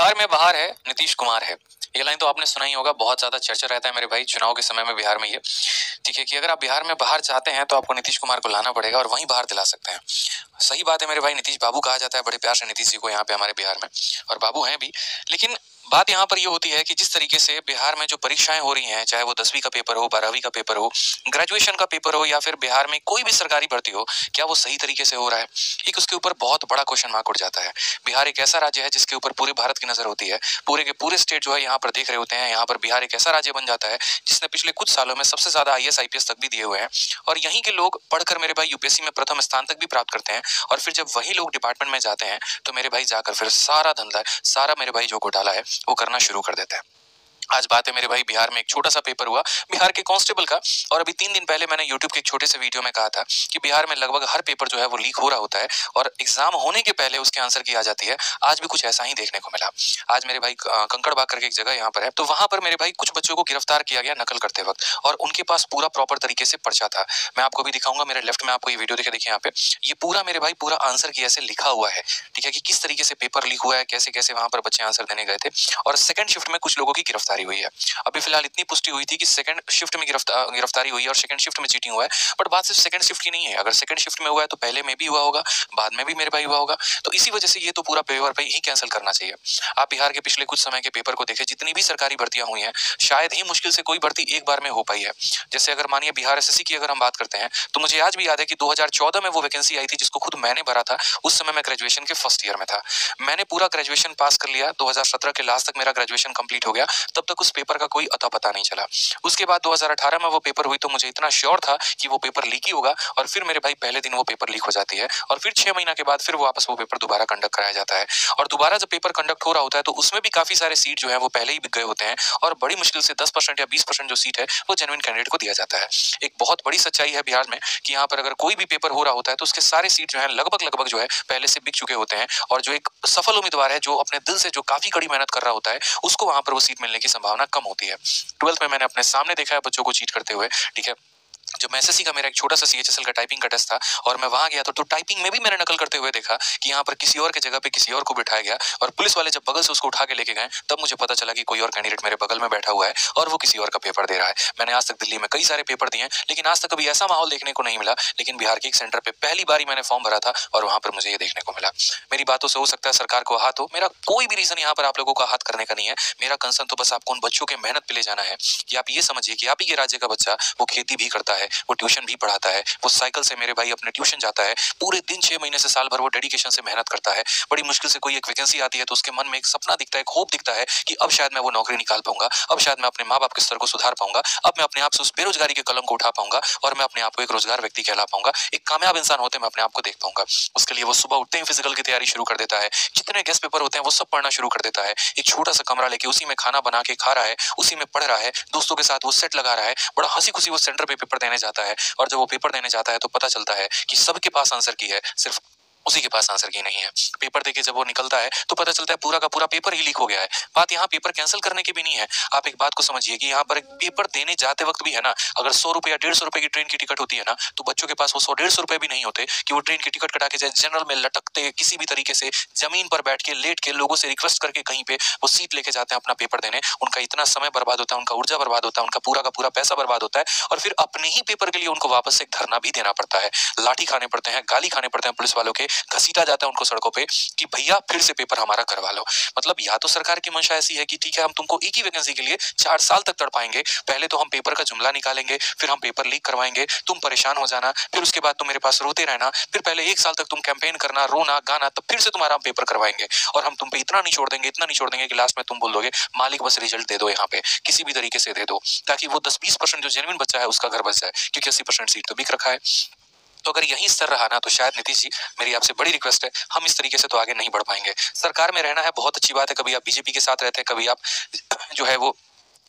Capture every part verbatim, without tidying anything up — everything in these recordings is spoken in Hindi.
बिहार में बाहर है, नीतीश कुमार है। ये लाइन तो आपने सुना ही होगा, बहुत ज्यादा चर्चा रहता है मेरे भाई चुनाव के समय में बिहार में। ये ठीक है कि अगर आप बिहार में बाहर चाहते हैं तो आपको नीतीश कुमार को लाना पड़ेगा और वहीं बाहर दिला सकते हैं। सही बात है मेरे भाई, नीतीश बाबू कहा जाता है बड़े प्यार से नीतीश जी को यहाँ पे हमारे बिहार में, और बाबू हैं भी। लेकिन बात यहाँ पर ये होती है कि जिस तरीके से बिहार में जो परीक्षाएं हो रही हैं, चाहे वो दसवीं का पेपर हो, बारहवीं का पेपर हो, ग्रेजुएशन का पेपर हो, या फिर बिहार में कोई भी सरकारी भर्ती हो, क्या वो सही तरीके से हो रहा है? एक उसके ऊपर बहुत बड़ा क्वेश्चन मार्क उठ जाता है। बिहार एक ऐसा राज्य है जिसके ऊपर पूरे भारत की नजर होती है, पूरे के पूरे स्टेट जो है यहाँ पर देख रहे होते हैं। यहाँ पर बिहार एक ऐसा राज्य बन जाता है जिसने पिछले कुछ सालों में सबसे ज्यादा I S I P S तक भी दिए हुए हैं, और यहीं के लोग पढ़कर मेरे भाई यू पी एस सी में प्रथम स्थान तक भी प्राप्त करते हैं। और फिर जब वही लोग डिपार्टमेंट में जाते हैं तो मेरे भाई जाकर फिर सारा धंधा, सारा मेरे भाई जो घोटाला है वो करना शुरू कर देते हैं। आज बात है मेरे भाई, बिहार में एक छोटा सा पेपर हुआ बिहार के कांस्टेबल का, और अभी तीन दिन पहले मैंने यूट्यूब के एक छोटे से वीडियो में कहा था कि बिहार में लगभग हर पेपर जो है वो लीक हो रहा होता है और एग्जाम होने के पहले उसके आंसर की आ जाती है। आज भी कुछ ऐसा ही देखने को मिला। आज मेरे भाई कंकड़ बाग करके एक जगह यहाँ पर है, तो वहां पर मेरे भाई कुछ बच्चों को गिरफ्तार किया गया नकल करते वक्त, और उनके पास पूरा प्रॉपर तरीके से पर्चा था। मैं आपको भी दिखाऊंगा, मेरे लेफ्ट में आपको ये वीडियो दिखे देखिए यहाँ पे, ये पूरा मेरे भाई पूरा आंसर की ऐसे लिखा हुआ है। ठीक है कि किस तरीके से पेपर लीक हुआ है, कैसे कैसे वहां पर बच्चे आंसर देने गए थे, और सेकंड शिफ्ट में कुछ लोगों की गिरफ्तारी हुई है। अभी फिलहाल इतनी पुष्टि हुई थी कि सेकंड शिफ्ट में गिरफ्तार गिरफ्तारी हुई है और सेकंड शिफ्ट में चीटिंग हुआ है। बट बात सिर्फ सेकंड शिफ्ट की नहीं है, अगर सेकंड शिफ्ट में हुआ है तो पहले में भी हुआ होगा, बाद में भी मेरे भाई हुआ होगा। तो इसी वजह से ये तो पूरा पेपर पे ही कैंसिल करना चाहिए। आप बिहार के पिछले कुछ समय के पेपर को देखें, जितनी भी सरकारी भर्तियां हुई हैं, शायद ही मुश्किल से कोई भर्ती एक बार में हो पाई है। जैसे अगर मानिए बिहार एस एस सी की अगर हम बात करते हैं, तो मुझे आज भी याद है कि दो हज़ार चौदह में वो वैकेंसी आई थी जिसको खुद मैंने भरा था। उस समय मैं ग्रेजुएशन के फर्स्ट ईयर में था। मैंने पूरा ग्रेजुएशन पास कर लिया, दो हज़ार सत्रह के लास्ट तक मेरा ग्रेजुएशन कंप्लीट हो गया। तब तक उस पेपर का कोई अता पता नहीं चला। उसके बाद दो हज़ार अठारह में वो पेपर हुई तो मुझे इतना श्योर था कि वो पेपर लीक ही होगा, और फिर मेरे भाई पहले दिन वो पेपर लीक हो जाती है, और फिर छह महीना के बाद फिर वापस वो पेपर दोबारा कंडक्ट कराया जाता है। और दोबारा जब पेपर कंडक्ट हो रहा होता है तो उसमें भी काफी सारे सीट जो है वो पहले ही बिक गए होते हैं, और बड़ी मुश्किल से दस परसेंट या बीस परसेंट जो सीट है वो जेन्युइन कैंडिडेट को दिया जाता है। एक बहुत बड़ी सच्चाई है बिहार में कि यहाँ पर अगर कोई भी पेपर हो रहा होता है तो उसके सारे सीट जो है लगभग लगभग जो है पहले से बिक चुके होते हैं, और जो एक सफल उम्मीदवार है जो अपने दिल से जो काफी कड़ी मेहनत कर रहा होता है उसको वहां पर वो सीट मिलने की संभावना कम होती है। ट्वेल्थ में मैंने अपने सामने देखा है बच्चों को चीट करते हुए। ठीक है, जब मैं एस एस सी का मेरा एक छोटा सा सी एच एस एल का टाइपिंग का टेस्ट था और मैं वहां गया तो, तो टाइपिंग में भी मैंने नकल करते हुए देखा कि यहाँ पर किसी और के जगह पे किसी और को बिठाया गया, और पुलिस वाले जब बगल से उसको उठा के लेके गए तब मुझे पता चला कि कोई और कैंडिडेट मेरे बगल में बैठा हुआ है और वो किसी और का पेपर दे रहा है। मैंने आज तक दिल्ली में कई सारे पेपर दिए लेकिन आज तक कभी ऐसा माहौल देखने को नहीं मिला, लेकिन बिहार के एक सेंटर पे पहली बार मैंने फॉर्म भरा था और वहां पर मुझे ये देखने को मिला। मेरी बातों से हो सकता है सरकार को हाथ हो, मेरा कोई भी रीजन यहाँ पर आप लोगों का हाथ करने का नहीं है। मेरा कंसर्न तो बस आपको उन बच्चों के मेहनत पे ले जाना है कि आप ये समझिए कि आप ही के राज्य का बच्चा वो खेती भी करता है, वो ट्यूशन भी पढ़ाता है, वो साइकिल से मेरे भाई अपने ट्यूशन जाता है, पूरे दिन छह महीने से साल भर वो डेडिकेशन से मेहनत करता है। बड़ी मुश्किल से कोई एक वैकेंसी आती है तो उसके मन में एक सपना दिखता है, एक होप दिखता है कि अब शायद मैं वो नौकरी निकाल पाऊंगा, अब शायद मैं अपने माँ बाप के स्तर को सुधार पाऊंगा, अब मैं अपने आप से उस बेरोजगारी के कलंक को उठा पाऊंगा और मैं अपने आप को एक रोजगार व्यक्ति कहला पाऊंगा, एक कामयाब इंसान होते मैं अपने आप को देख पाऊंगा। उसके लिए वो सुबह उठते ही फिजिकल की तैयारी शुरू कर देता है, जितने गेस्ट पेपर होते हैं वो सब पढ़ना शुरू कर देता है, एक छोटा सा कमरा लेके उसी में खाना बना के खा रहा है, उसी में पढ़ रहा है, दोस्तों के साथ वो सेट लगा रहा है, बड़ा हंसी खुशी वो सेंटर पे पेपर देने जाता है। और जब वो पेपर देने जाता है तो पता चलता है कि सबके पास आंसर की है, सिर्फ उसी के पास आंसर की नहीं है। पेपर देके जब वो निकलता है तो पता चलता है पूरा का पूरा पेपर ही लीक हो गया है। बात यहाँ पेपर कैंसिल करने की भी नहीं है। आप एक बात को समझिए कि यहाँ पर एक पेपर देने जाते वक्त भी है ना, अगर सौ रुपए या डेढ़ सौ रुपए की ट्रेन की टिकट होती है ना, तो बच्चों के पास वो सौ डेढ़ सौ रुपए भी नहीं होते कि वो ट्रेन की टिकट कटा के जाए जनरल में लटकते किसी भी तरीके से जमीन पर बैठ के लेट के लोगों से रिक्वेस्ट करके कहीं पे वो सीट लेके जाते हैं अपना पेपर देने। उनका इतना समय बर्बाद होता है, उनका ऊर्जा बर्बाद होता है, उनका पूरा का पूरा पैसा बर्बाद होता है, और फिर अपने ही पेपर के लिए उनको वापस एक धरना भी देना पड़ता है, लाठी खाने पड़ते हैं, गाली खाने पड़ते हैं पुलिस वालों के, घसीटा जाता है उनको सड़कों पे कि भैया फिर से पेपर हमारा करवा लो। मतलब या तो सरकार की मंशा ऐसी है कि ठीक है हम तुमको एक ही वैकेंसी के लिए चार साल तक तड़पाएंगे, पहले तो हम पेपर का जुमला निकालेंगे, फिर हम पेपर लीक करवाएंगे, तुम परेशान हो जाना, फिर उसके बाद तुम मेरे पास रोते रहना, फिर पहले एक साल तक तुम कैंपेन करना, रोना गाना, तब फिर से तुम्हारा हम पेपर करवाएंगे, और हम तुम पे इतना निचोड़ देंगे इतना निचोड़ देंगे कि लास्ट में तुम बोल दोगे मालिक बस रिजल्ट दे दो, यहाँ पे किसी भी तरीके से दे दो, ताकि वो दस बीस परसेंट जो जेन्युइन बच्चा है उसका घर बच जाए, क्योंकि अस्सी परसेंट सीट तो बिक रखा है। तो अगर यही स्तर रहा ना तो शायद नीतीश जी, मेरी आपसे बड़ी रिक्वेस्ट है, हम इस तरीके से तो आगे नहीं बढ़ पाएंगे। सरकार में रहना है बहुत अच्छी बात है, कभी आप बीजेपी के साथ रहते हैं, कभी आप जो है वो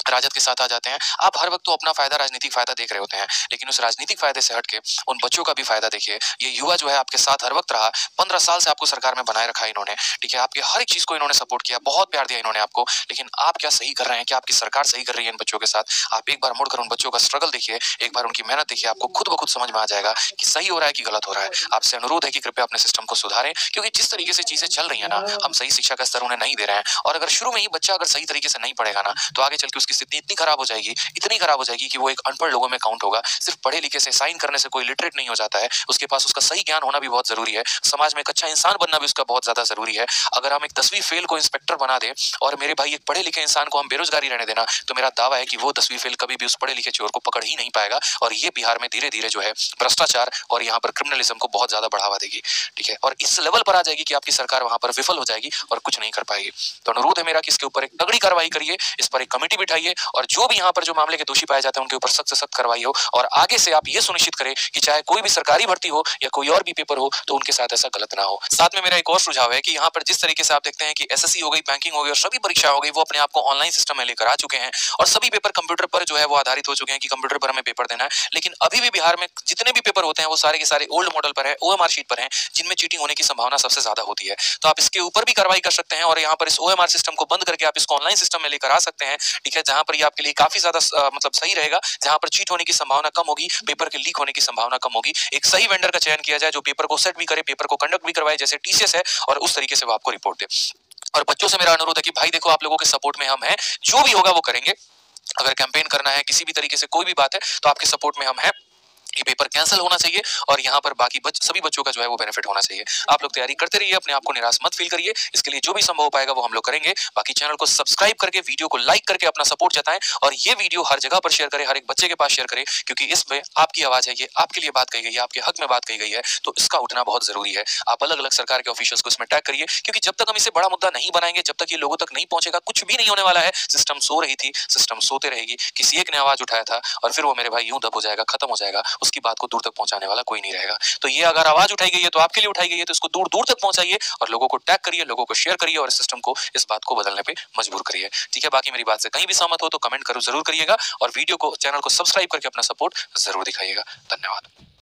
राजद के साथ आ जाते हैं। आप हर वक्त तो अपना फायदा, राजनीतिक फायदा देख रहे होते हैं, लेकिन उस राजनीतिक फायदे से हटके उन बच्चों का भी फायदा देखिए। ये युवा जो है आपके साथ हर वक्त रहा, पंद्रह साल से आपको सरकार में बनाए रखा है इन्होंने, ठीक है। आपके हर एक चीज को इन्होंने सपोर्ट किया, बहुत प्यार दिया इन्होंने आपको, लेकिन आप क्या सही कर रहे हैं? क्या आपकी सरकार सही कर रही है इन बच्चों के साथ? आप एक बार मुड़कर उन बच्चों का स्ट्रगल देखिए, एक बार उनकी मेहनत देखिए, आपको खुद ब खुद समझ में आ जाएगा कि सही हो रहा है कि गलत हो रहा है। आपसे अनुरोध है कि कृपया अपने सिस्टम को सुधारें, क्योंकि जिस तरीके से चीजें चल रही है ना, हम सही शिक्षा का स्तर उन्हें नहीं दे रहे हैं। और अगर शुरू में ही बच्चा अगर सही तरीके से नहीं पढ़ेगा ना, तो आगे चल के उसकी स्थिति इतनी खराब हो जाएगी, इतनी खराब हो जाएगी कि वो एक अनपढ़ लोगों में काउंट होगा। सिर्फ पढ़े लिखे से, साइन करने से कोई लिटरेट नहीं हो जाता है। उसके पास उसका सही ज्ञान होना भी बहुत जरूरी है। समाज में एक अच्छा इंसान बनना भी उसका बहुत ज्यादा जरूरी है। अगर हम एक दसवीं फेल को इंस्पेक्टर बना दे और मेरे भाई एक पढ़े लिखे इंसान को हम बेरोजगारी रहने देना, तो मेरा दावा है कि वो दसवीं फेल कभी भी उस पढ़े लिखे चोर को पकड़ ही नहीं पाएगा। और ये बिहार में धीरे धीरे जो है भ्रष्टाचार और यहाँ पर क्रिमिनलिज्म को बहुत ज्यादा बढ़ावा देगी, ठीक है। और इस लेवल पर आ जाएगी कि आपकी सरकार वहां पर विफल हो जाएगी और कुछ नहीं कर पाएगी। तो अनुरोध है मेरा कि इसके ऊपर एक तगड़ी कार्रवाई करिए, इस पर एक कमेटी बिठाइए, और जो भी यहाँ पर जो मामले के दोषी पाए जाते हैं उनके ऊपर सख्त से सख्त कार्रवाई हो। और आगे से आप ये सुनिश्चित करें कि चाहे कोई भी सरकारी भर्ती हो या कोई और भी पेपर हो, तो उनके साथ ऐसा गलत ना हो। साथ में मेरा एक और सुझाव है कि यहाँ पर जिस तरीके से आप देखते हैं कि एसएससी हो गई, बैंकिंग हो गई और सभी परीक्षा हो गई, वो अपने आप को ऑनलाइन सिस्टम में लेकर आ चुके हैं और सभी पेपर कंप्यूटर पर जो है वो आधारित हो चुके हैं कि कंप्यूटर पर हमें पेपर देना है। लेकिन अभी भी बिहार में जितने भी पेपर होते हैं वो सारे के सारे ओल्ड मॉडल पर है, ओएमआर शीट पर है, जिनमें चीटिंग होने की संभावना सबसे ज्यादा होती है। तो आप इसके ऊपर भी कार्रवाई कर सकते हैं और यहाँ पर इस ओएमआर सिस्टम को बंद करके आप इसको ऑनलाइन सिस्टम में लेकर आ सकते हैं, ठीक है। जहां पर ये आपके लिए काफी ज्यादा मतलब सही रहेगा, जहां पर चीट होने की संभावना कम होगी, पेपर के लीक होने की संभावना कम होगी। एक सही वेंडर का चयन किया जाए जो पेपर को सेट भी करे, पेपर को कंडक्ट भी करवाए, जैसे टीसीएस है, और उस तरीके से वो आपको रिपोर्ट दे। और बच्चों से मेरा अनुरोध है कि भाई देखो, आप लोगों के सपोर्ट में हम हैं, जो भी होगा वो करेंगे। अगर कैंपेन करना है, किसी भी तरीके से कोई भी बात है, तो आपके सपोर्ट में हम हैं। ये पेपर कैंसिल होना चाहिए और यहाँ पर बाकी बच, सभी बच्चों का जो है वो बेनिफिट होना चाहिए। आप लोग तैयारी करते रहिए, अपने आप को निराश मत फील करिए। इसके लिए जो भी संभव हो पाएगा वो हम लोग करेंगे। बाकी चैनल को सब्सक्राइब करके, वीडियो को लाइक करके अपना सपोर्ट जताएं और ये वीडियो हर जगह पर शेयर करें, हर एक बच्चे के पास शेयर करें, क्योंकि इसमें आपकी आवाज है, ये आपके लिए बात कही गई है, आपके हक में बात कही गई है, तो इसका उठना बहुत जरूरी है। आप अलग अलग सरकार के ऑफिशियल्स को इसमें टैग करिए, क्योंकि जब तक हम इसे बड़ा मुद्दा नहीं बनाएंगे, जब तक ये लोगों तक नहीं पहुंचेगा, कुछ भी नहीं होने वाला है। सिस्टम सो रही थी, सिस्टम सोते रहेगी। किसी एक ने आवाज उठाया था और फिर वो मेरे भाई यूं दब हो जाएगा, खत्म हो जाएगा, उसकी बात को दूर तक पहुंचाने वाला कोई नहीं रहेगा। तो ये अगर आवाज उठाई गई है तो आपके लिए उठाई गई है, तो इसको दूर दूर तक पहुंचाइए और लोगों को टैग करिए, लोगों को शेयर करिए और इस सिस्टम को, इस बात को बदलने पे मजबूर करिए, ठीक है। बाकी मेरी बात से कहीं भी सहमत हो तो कमेंट करो जरूर करिएगा और वीडियो को, चैनल को सब्सक्राइब करके अपना सपोर्ट जरूर दिखाइएगा। धन्यवाद।